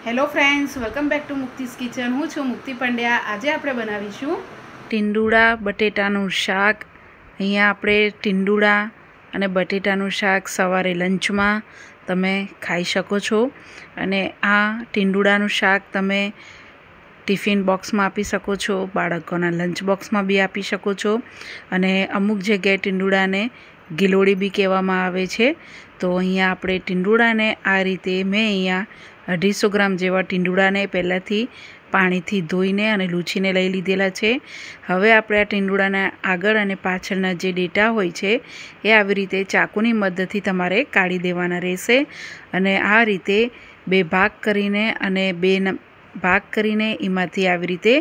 Hello friends, welcome back to Mukti's kitchen. હું છું મુક્તિ પંડ્યા. આજે આપણે બનાવીશું ટીંડુડા બટેટાનું શાક. અહીંયા આપણે ટીંડુડા અને બટેટાનું શાક સવારે લંચમાં તમે ખાઈ શકો છો. અને આ ટીંડુડાનું શાક તમે ટિફિન બોક્સમાં આપી શકો છો, બાળકોના લંચ બોક્સમાં બી આપી શકો છો. અને અમુક જગ્યાએ ટીંડુડાને ગિલોડી બી કહેવામાં આવે છે. તો અહીંયા આપણે ટીંડુડાને આ રીતે મેં અહીંયા 250 ગ્રામ જેવા ટીંડુડાને પહેલાંથી પાણીથી ધોઈને અને લૂછીને લઈ લીધેલા છે. હવે આપણે આ ટીંડુડાના આગળ અને પાછળના જે ડેટા હોય છે એ આવી રીતે ચાકુની મદદથી તમારે કાઢી દેવાના રહેશે. અને આ રીતે બે ભાગ કરીને અને ભાગ કરીને એમાંથી આવી રીતે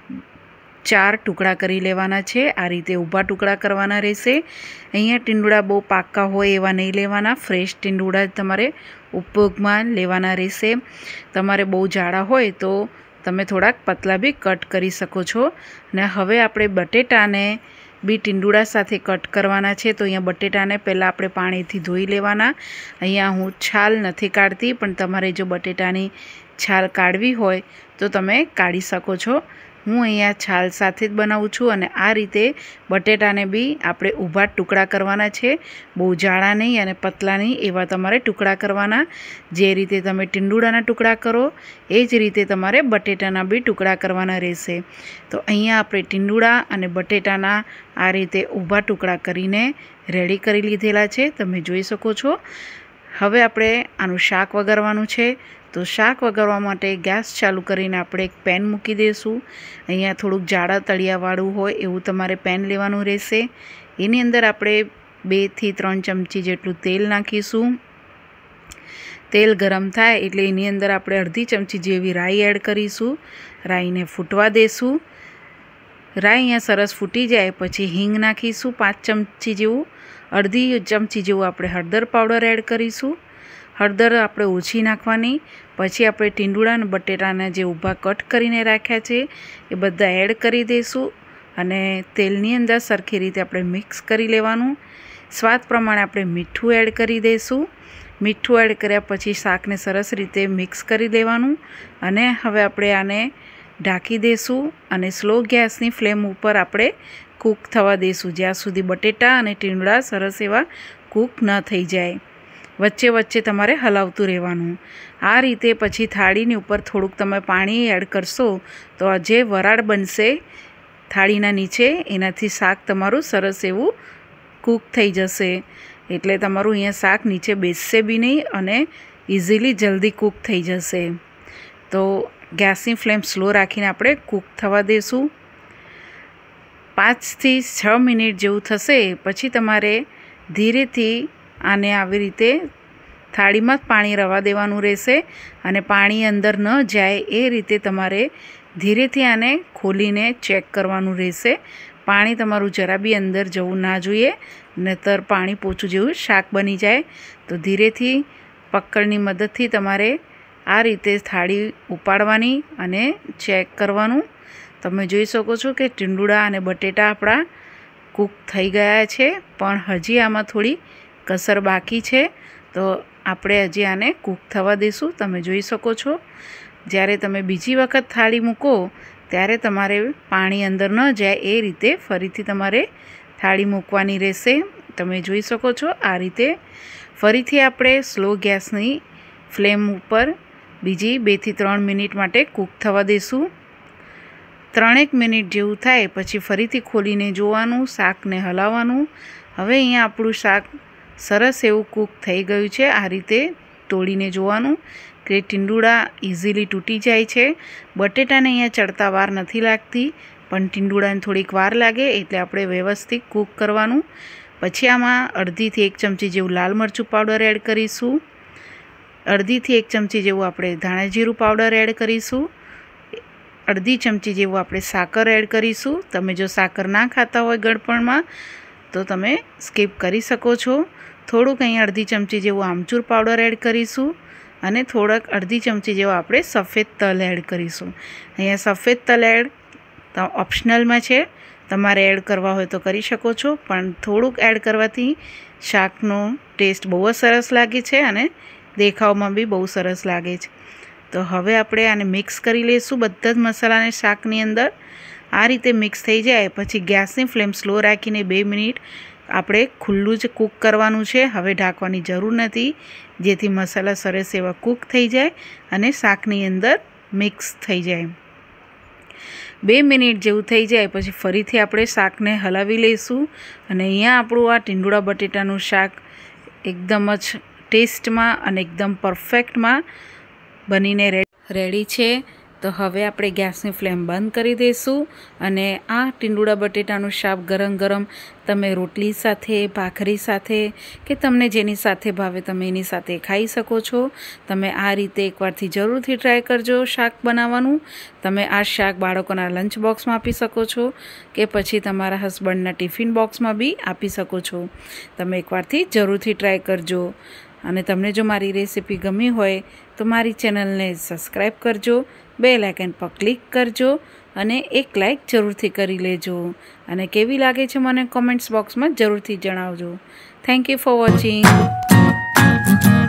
4 ટુકડા કરી લેવાના છે. આ રીતે ઊભા ટુકડા કરવાના રહેશે. અહીંયા ટીંડુડા બહુ પાકા હોય એવા નહીં લેવાના, ફ્રેશ ટીંડુડા તમારે ઉપયોગમાં લેવાના રહેશે. તમારે બહુ જાડા હોય તો તમે થોડાક પતલા બી કટ કરી શકો છો. અને હવે આપણે બટેટાને બી ટીંડુડા સાથે કટ કરવાના છે. તો અહીંયા બટેટાને પહેલાં આપણે પાણીથી ધોઈ લેવાના. અહીંયા હું છાલ નથી કાઢતી, પણ તમારે જો બટેટાની છાલ કાઢવી હોય તો તમે કાઢી શકો છો. હું અહીંયા છાલ સાથે જ બનાવું છું. અને આ રીતે બટેટાને બી આપણે ઊભા ટુકડા કરવાના છે, બહુ જાડા નહીં અને પતલા નહીં એવા તમારે ટુકડા કરવાના. જે રીતે તમે ટીંડુડાના ટુકડા કરો એ જ રીતે તમારે બટેટાના બી ટુકડા કરવાના રહેશે. તો અહીંયા આપણે ટીંડુડા અને બટેટાના આ રીતે ઊભા ટુકડા કરીને રેડી કરી લીધેલા છે, તમે જોઈ શકો છો. હવે આપણે આનું શાક વઘારવાનું છે. તો શાક વઘારવા માટે ગેસ ચાલુ કરીને આપણે એક પેન મૂકી દઈશું. અહીંયા થોડુંક જાડા તળિયાવાળું હોય એવું તમારે પેન લેવાનું રહેશે. એની અંદર આપણે 2 થી 3 ચમચી જેટલું તેલ નાખીશું. તેલ ગરમ થાય એટલે એની અંદર આપણે અડધી ચમચી જેવી રાઈ એડ કરીશું. રાઈને ફૂટવા દઈશું. રાઈ અહીંયા સરસ ફૂટી જાય પછી હિંગ નાખીશું 5 ચમચી જેવું. અડધી ચમચી જેવું આપણે હળદર પાવડર એડ કરીશું. હળદર આપણે ઓછી નાખવાની. પછી આપણે ટીંડુડા અને બટેટાના જે ઊભા કટ કરીને રાખ્યા છે એ બધા એડ કરી દઈશું. અને તેલની અંદર સરખી રીતે આપણે મિક્સ કરી લેવાનું. સ્વાદ પ્રમાણે આપણે મીઠું એડ કરી દઈશું. મીઠું એડ કર્યા પછી શાકને સરસ રીતે મિક્સ કરી દેવાનું. અને હવે આપણે આને ઢાંકી દઈશું અને સ્લો ગેસની ફ્લેમ ઉપર આપણે કૂક થવા દઈશું, જ્યાં સુધી બટેટા અને ટીંડુડા સરસ એવા કૂક ન થઈ જાય. વચ્ચે વચ્ચે તમારે હલાવતું રહેવાનું. આ રીતે પછી થાળીની ઉપર થોડુંક તમે પાણી એડ કરશો તો આ જે વરાળ બનશે થાળીના નીચે એનાથી શાક તમારું સરસ એવું કૂક થઈ જશે. એટલે તમારું અહીંયા શાક નીચે બેસશે બી નહીં અને ઇઝીલી જલ્દી કૂક થઈ જશે. તો ગેસની ફ્લેમ સ્લો રાખીને આપણે કૂક થવા દઈશું. 5 થી 6 મિનિટ જેવું થશે પછી તમારે ધીરેથી આને આવી રીતે થાળીમાં જ પાણી રવા દેવાનું રહેશે. અને પાણી અંદર ન જાય એ રીતે તમારે ધીરેથી આને ખોલીને ચેક કરવાનું રહેશે. પાણી તમારું જરા બી અંદર જવું ના જોઈએ, નહીંતર પાણી પોચું જેવું શાક બની જાય. તો ધીરેથી પકડની મદદથી તમારે આ રીતે થાળી ઉપાડવાની અને ચેક કરવાનું. તમે જોઈ શકો છો કે ટીંડુડા અને બટેટા આપણા કૂક થઈ ગયા છે, પણ હજી આમાં થોડી કસર બાકી છે. તો આપણે હજી આને કૂક થવા દઈશું. તમે જોઈ શકો છો જ્યારે તમે બીજી વખત થાળી મૂકો ત્યારે તમારે પાણી અંદર ન જાય એ રીતે ફરીથી તમારે થાળી મૂકવાની રહેશે. તમે જોઈ શકો છો આ રીતે ફરીથી આપણે સ્લો ગેસની ફ્લેમ ઉપર બીજી 2 થી 3 મિનિટ માટે કૂક થવા દઈશું. 3 મિનિટ જેવું થાય પછી ફરીથી ખોલીને જોવાનું, શાકને હલાવવાનું. હવે અહીંયા આપણું શાક સરસ એવું કૂક થઈ ગયું છે. આ રીતે તોડીને જોવાનું કે ટીંડુડા ઇઝીલી તૂટી જાય છે. બટેટાને અહીંયા ચડતા વાર નથી લાગતી, પણ ટીંડુડાને થોડીક વાર લાગે એટલે આપણે વ્યવસ્થિત કૂક કરવાનું. પછી આમાં 1/2 થી 1 ચમચી જેવું લાલ મરચું પાવડર એડ કરીશું. 1/2 થી 1 ચમચી જેવું આપણે ધાણા જીરું પાવડર એડ કરીશું. 1/2 ચમચી જેવું આપણે સાકર એડ કરીશું. તમે જો સાકર ના ખાતા હોય ગળપણમાં તો તમે સ્કીપ કરી શકો છો. થોડુંક અહીંયા 1/2 ચમચી જેવું આમચૂર પાવડર એડ કરીશું. અને થોડાક 1/2 ચમચી જેવો આપણે સફેદ તલ એડ કરીશું. અહીંયા સફેદ તલ એડ ઓપ્શનલમાં છે, તમારે એડ કરવા હોય તો કરી શકો છો, પણ થોડુંક એડ કરવાથી શાકનો ટેસ્ટ બહુ જ સરસ લાગે છે અને દેખાવમાં બી બહુ સરસ લાગે છે. તો હવે આપણે આને મિક્સ કરી લઈશું બધા જ મસાલાને શાકની અંદર. આ રીતે મિક્સ થઈ જાય પછી ગેસની ફ્લેમ સ્લો રાખીને 2 મિનિટ આપણે ખુલ્લું જ કૂક કરવાનું છે. હવે ઢાંકવાની જરૂર નથી, જેથી મસાલા સરસ એવા કૂક થઈ જાય અને શાકની અંદર મિક્સ થઈ જાય. 2 મિનિટ જેવું થઈ જાય પછી ફરીથી આપણે શાકને હલાવી લઈશું. અને અહીંયા આપણું આ ટીંડોળા બટેટાનું શાક એકદમ જ ટેસ્ટમાં અને એકદમ પરફેક્ટમાં બનીને રેડી છે. તો હવે આપણે ગેસની ફ્લેમ બંધ કરી દઈશું. અને આ ટીંડોળા બટેટાનું શાક ગરમ ગરમ તમે રોટલી સાથે, ભાખરી સાથે કે તમને જેની સાથે ભાવે તમે એની સાથે ખાઈ શકો છો. તમે આ રીતે એકવારથી જરૂરથી ટ્રાય કરજો શાક બનાવવાનું. તમે આ શાક બાળકોના લંચ બોક્સમાં આપી શકો છો કે પછી તમારા હસબન્ડના ટિફિન બોક્સમાં બી આપી શકો છો. તમે એકવારથી જરૂરથી ટ્રાય કરજો. અને તમને જો મારી રેસીપી ગમી હોય તો મારી ચેનલને સબસ્ક્રાઈબ કરજો, બેલ આઇકન પર ક્લિક કરજો અને એક લાઈક જરૂરથી કરી લેજો. અને કેવી લાગે છે મને કોમેન્ટ્સ બોક્સમાં જરૂરથી જણાવજો. Thank you for watching.